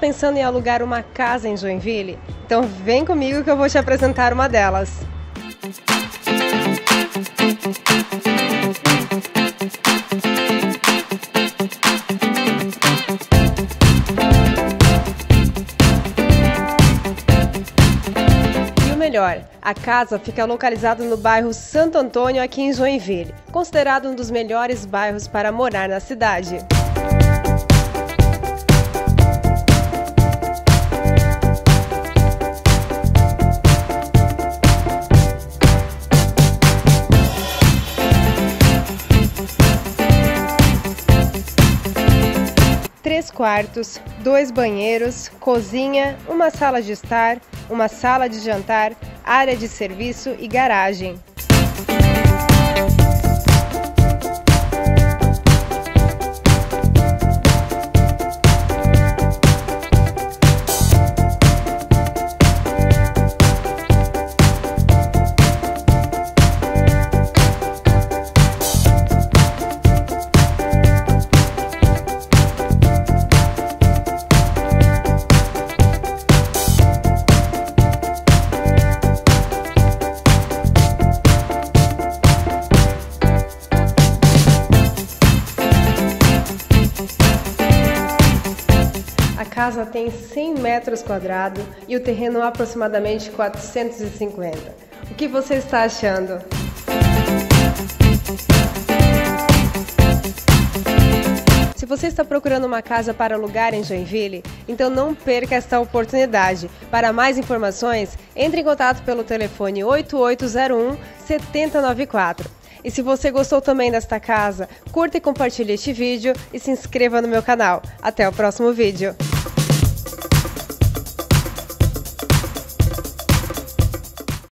pensando em alugar uma casa em Joinville? Então vem comigo que eu vou te apresentar uma delas. E o melhor, a casa fica localizada no bairro Santo Antônio, aqui em Joinville, considerado um dos melhores bairros para morar na cidade. Três quartos, 2 banheiros, cozinha, uma sala de estar, uma sala de jantar, área de serviço e garagem. A casa tem 100 metros quadrados e o terreno aproximadamente 450. O que você está achando? Se você está procurando uma casa para alugar em Joinville, então não perca esta oportunidade. Para mais informações, entre em contato pelo telefone 8801-7094. E se você gostou também desta casa, curta e compartilhe este vídeo e se inscreva no meu canal. Até o próximo vídeo!